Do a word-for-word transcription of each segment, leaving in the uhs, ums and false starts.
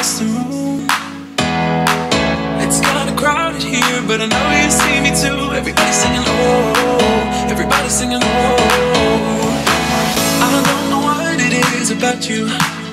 across the room. It's kinda crowded here, but I know you see me too. Everybody's singing oh, everybody's singing oh. I don't know what it is about you.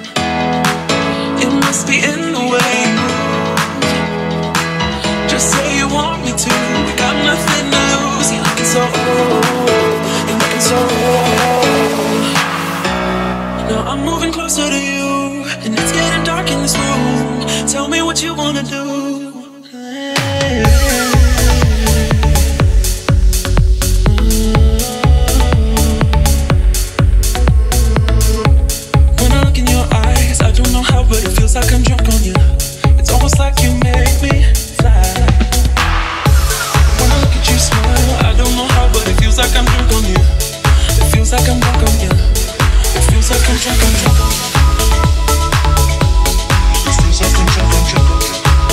It must be in the way you move. Just say you want me to. We got nothing to lose. You're looking so old. You're looking so old. Now I'm moving closer to you, and it's getting dark in this room. Tell me what you wanna do. When I look in your eyes, I don't know how, but it feels like I'm drunk on you. It's almost like you make me fly. When I look at you smile, I don't know how, but it feels like I'm drunk on you. It feels like I'm drunk on you. It feels like I'm drunk, I'm drunk on you. It feels like I'm drunk, I'm drunk on you.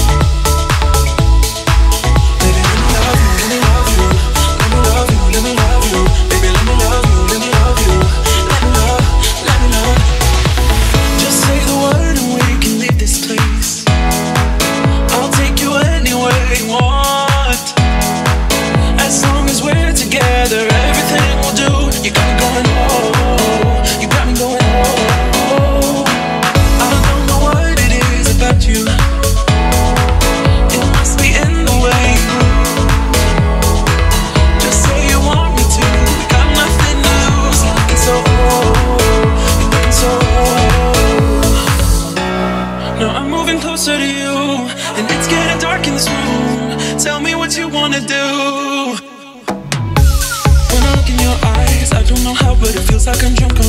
Baby, let me love you, let me love you. Let me love you, let me love you. Baby, let me love you, let me love you. Let me love, let me love. Just say the word and we can leave this place. I'll take you anywhere you want. As long as we're together, everything we'll do. You got me going oh, you got me going oh. I don't know what it is about you. It must be in the way you move. Just say you want me to. We got nothing to lose. You're looking so old. You're looking so old. Now I'm moving closer to you, and it's getting dark in this room. Tell me what you wanna do. When I look in your eyes, I don't know how, but it feels like I'm drunk on